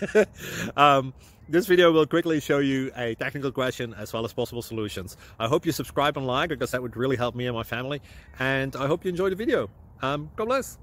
This video will quickly show you a technical question as well as possible solutions. I hope you subscribe and like, because that would really help me and my family. And I hope you enjoy the video. God bless.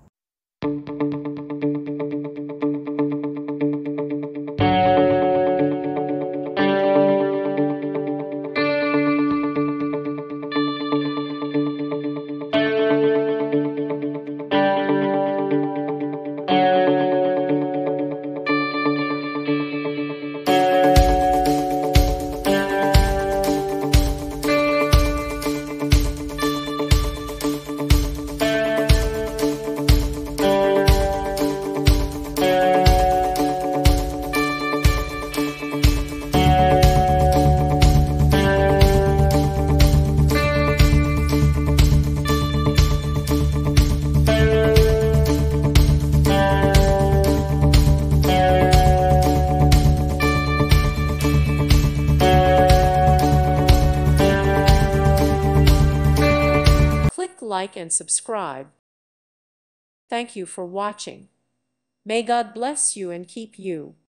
Like and subscribe. Thank you for watching. May God bless you and keep you.